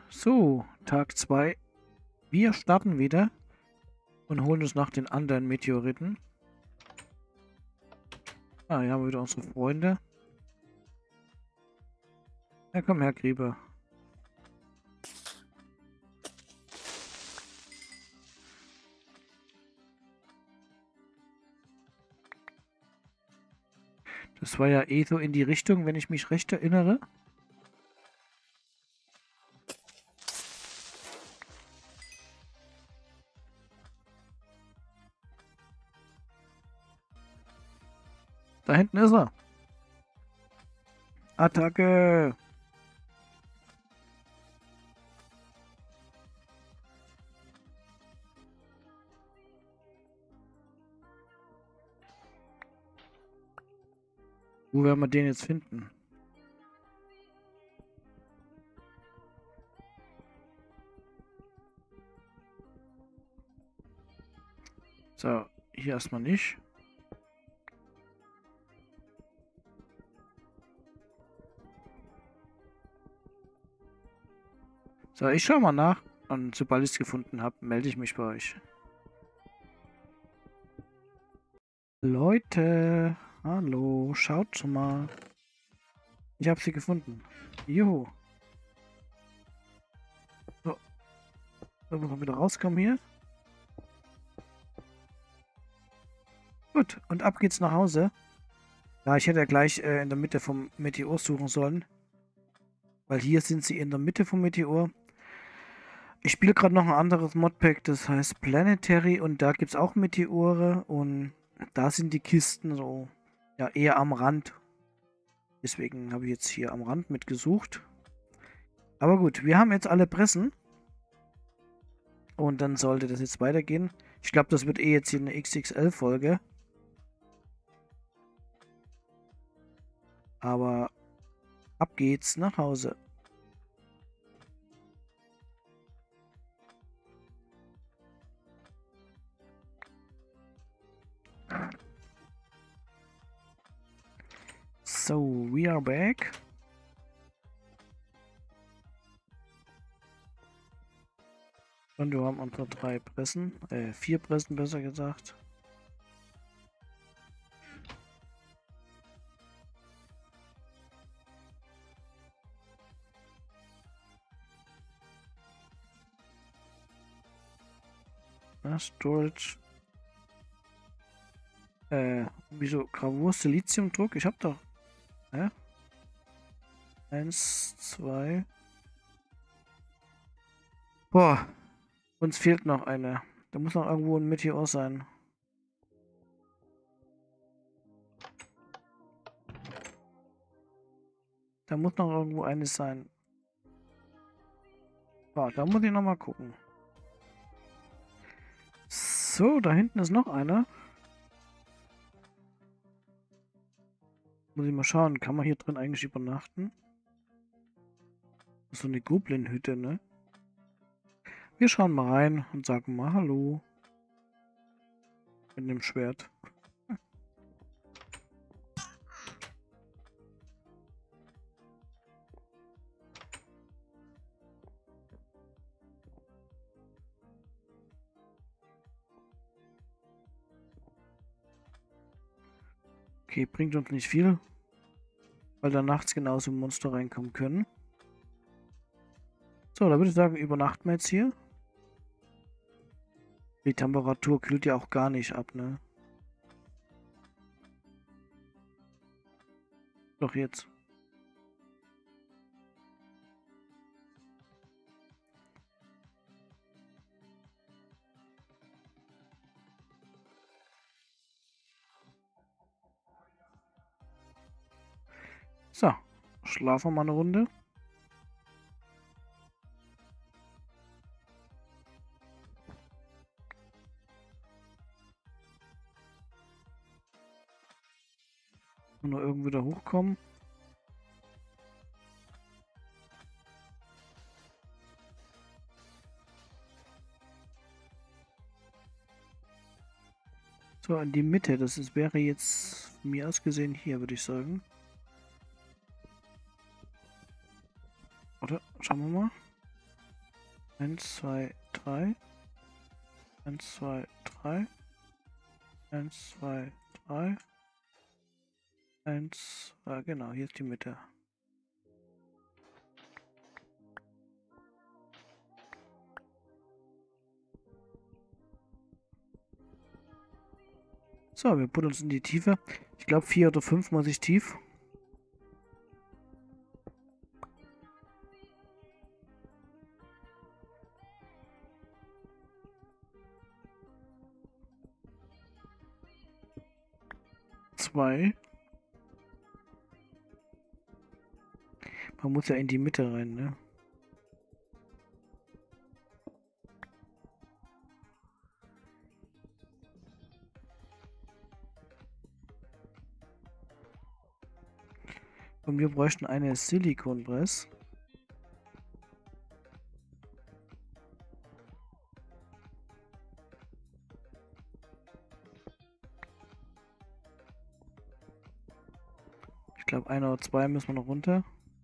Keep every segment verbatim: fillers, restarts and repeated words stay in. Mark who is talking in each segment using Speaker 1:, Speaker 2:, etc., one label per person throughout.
Speaker 1: So, Tag zwei. Wir starten wieder und holen uns nach den anderen Meteoriten. Ah, hier haben wir wieder unsere Freunde. Ja, komm her, Grieber. Das war ja eh so in die Richtung, wenn ich mich recht erinnere. Da hinten ist er. Attacke! Wo werden wir den jetzt finden? So, hier erstmal nicht. So, ich schau mal nach. Und sobald ich es gefunden habe, melde ich mich bei euch. Leute, hallo, schaut schon mal. Ich habe sie gefunden. Juhu. So, so muss man wieder rauskommen hier. Gut, und ab geht's nach Hause. Ja, ich hätte ja gleich äh, in der Mitte vom Meteor suchen sollen. Weil hier sind sie in der Mitte vom Meteor. Ich spiele gerade noch ein anderes Modpack, das heißt Planetary. Und da gibt es auch Meteore. Und da sind die Kisten so, ja, eher am Rand. Deswegen habe ich jetzt hier am Rand mitgesucht. Aber gut, wir haben jetzt alle Pressen. Und dann sollte das jetzt weitergehen. Ich glaube, das wird eh jetzt hier eine X X L-Folge. Aber ab geht's nach Hause. So, we are back. Und wir haben unsere drei Pressen, äh, vier Pressen besser gesagt. Ja, Storage. Äh, wieso? Gravur, Siliziumdruck? Ich hab doch. Hä? Eins, zwei. Boah. Uns fehlt noch eine. Da muss noch irgendwo ein Meteor sein. Da muss noch irgendwo eines sein. Boah, da muss ich noch mal gucken. So, da hinten ist noch einer. Muss ich mal schauen, kann man hier drin eigentlich übernachten? So eine Goblin-Hütte, ne? Wir schauen mal rein und sagen mal Hallo. Mit dem Schwert. Okay, bringt uns nicht viel. Weil da nachts genauso Monster reinkommen können. So, da würde ich sagen, übernachten wir jetzt hier. Die Temperatur kühlt ja auch gar nicht ab, ne? Doch jetzt. So, schlafen wir mal eine Runde. Und nur irgendwie da hochkommen. So, in die Mitte. Das ist, wäre jetzt von mir aus gesehen hier, würde ich sagen. Oder? Schauen wir mal. Eins, zwei, drei. Eins, zwei, drei. Eins, zwei, drei. Eins, ah, genau, hier ist die Mitte. So, wir buddeln uns in die Tiefe. Ich glaube, vier oder fünf muss ich tief. Zwei. Man muss ja in die Mitte rein, ne? Und wir bräuchten eine Silikonpress. Ich glaube, einer oder zwei müssen wir noch runter.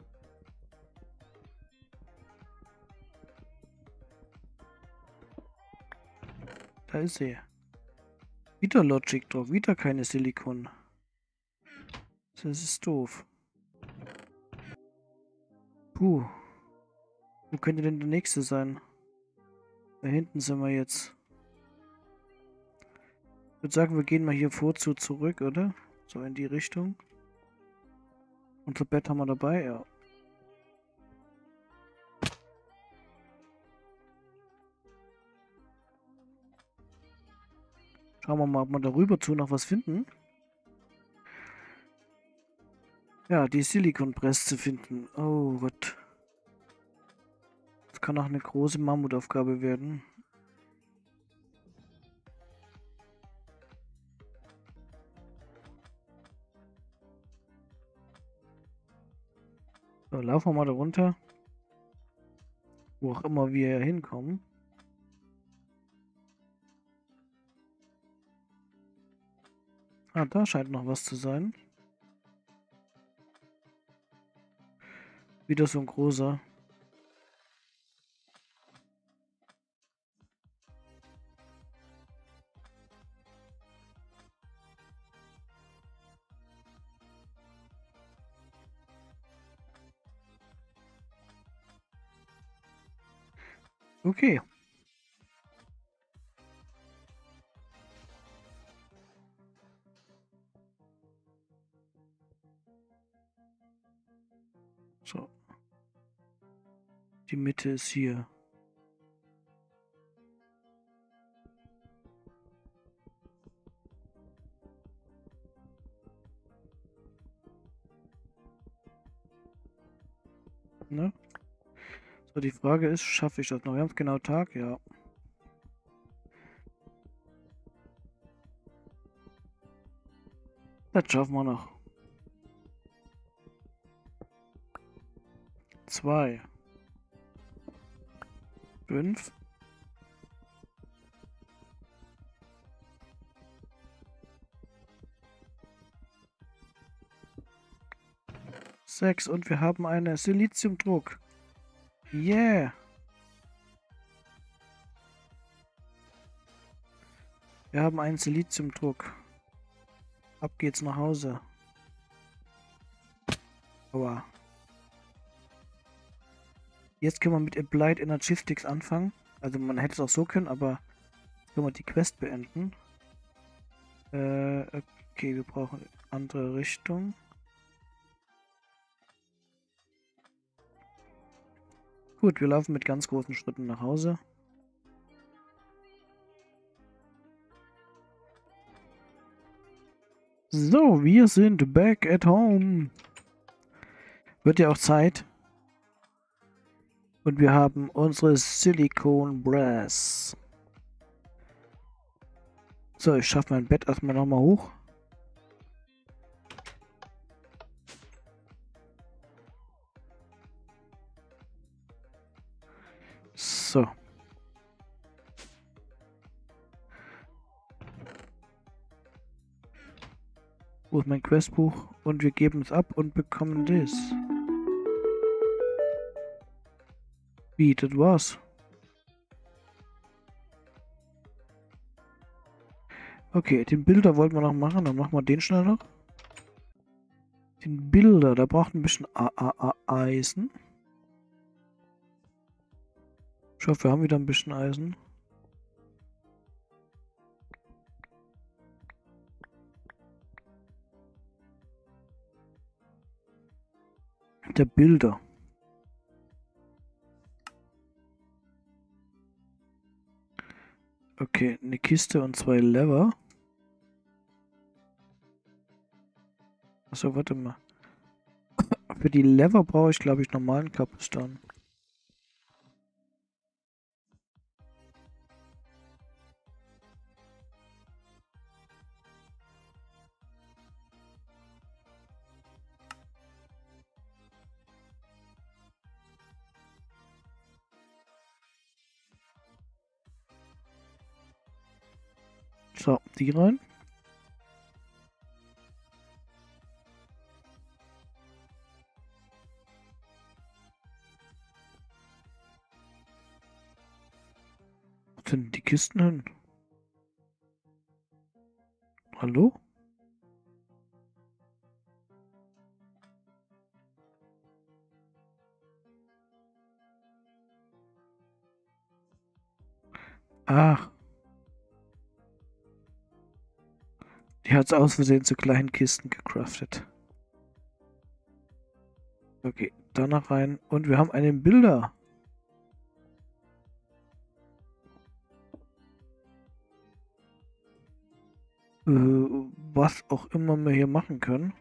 Speaker 1: Da ist sie. Wieder Logic drauf, wieder keine Silikon. Das ist doof. Puh. Wo könnte denn der nächste sein? Da hinten sind wir jetzt. Ich würde sagen, wir gehen mal hier vorzu zurück, oder? So in die Richtung. Unser Bett haben wir dabei, ja. Schauen wir mal, ob wir darüber zu noch was finden. Ja, die Silikonpress zu finden. Oh Gott. Das kann auch eine große Mammutaufgabe werden. So, laufen wir mal da runter. Wo auch immer wir hinkommen. Ah, da scheint noch was zu sein. Wieder so ein großer. Okay. So. Die Mitte ist hier. Ne? So, die Frage ist, schaffe ich das noch? Wir haben genau Tag, ja. Das schaffen wir noch. Zwei. Fünf. Sechs. Und wir haben einen Siliziumdruck. Yeah. Wir haben einen Siliziumdruck. Ab geht's nach Hause. Aua. Jetzt können wir mit Applied Energistics anfangen. Also man hätte es auch so können, aber jetzt können wir die Quest beenden. Äh, okay, wir brauchen eine andere Richtung. Gut, wir laufen mit ganz großen Schritten nach Hause. So, wir sind back at home. Wird ja auch Zeit. Und wir haben unsere Silicon Brass. So, ich schaffe mein Bett erstmal nochmal hoch. So. Wo ist mein Questbuch? Und wir geben es ab und bekommen das. Wie, das war's. Okay, den Bilder wollten wir noch machen. Dann machen wir den schnell noch. Den Bilder, da braucht ein bisschen A A A Eisen. Ich hoffe, wir haben wieder ein bisschen Eisen. Der Bilder. Okay, eine Kiste und zwei Lever. Achso, warte mal. Für die Lever brauche ich, glaube ich, normalen Cobblestone. So, die rein. Wo sind die Kisten hin? Hallo? Ach. Die hat es aus Versehen zu kleinen Kisten gecraftet. Okay, danach rein. Und wir haben einen Bilder. Äh, was auch immer wir hier machen können.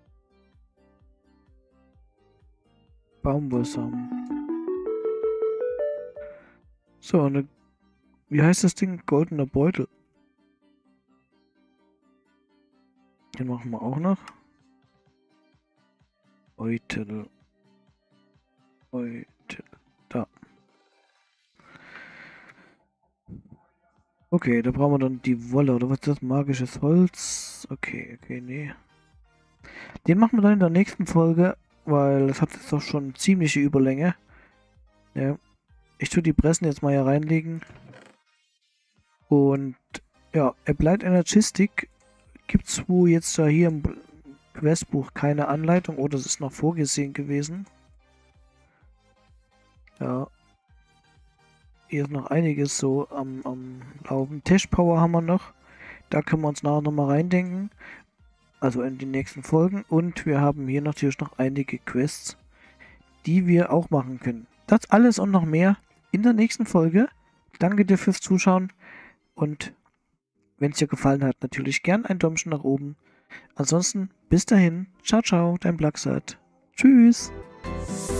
Speaker 1: Baumwollsamen. So, eine, wie heißt das Ding? Goldener Beutel. Den machen wir auch noch. Beutel. Beutel. Da. Okay, da brauchen wir dann die Wolle. Oder was ist das? Magisches Holz. Okay, okay, nee. Den machen wir dann in der nächsten Folge, weil das hat jetzt doch schon ziemliche Überlänge. Ja. Ich tue die Pressen jetzt mal hier reinlegen. Und ja, Applied Energistic gibt es wohl jetzt da hier im Questbuch keine Anleitung. Oder es ist noch vorgesehen gewesen. Ja. Hier ist noch einiges so am, am Laufen. Tesh Power haben wir noch. Da können wir uns nachher nochmal reindenken. Also in die nächsten Folgen. Und wir haben hier natürlich noch einige Quests, die wir auch machen können. Das alles und noch mehr in der nächsten Folge. Danke dir fürs Zuschauen. Und wenn es dir gefallen hat, natürlich gern ein Däumchen nach oben. Ansonsten bis dahin. Ciao, ciao, dein Blacksat. Tschüss.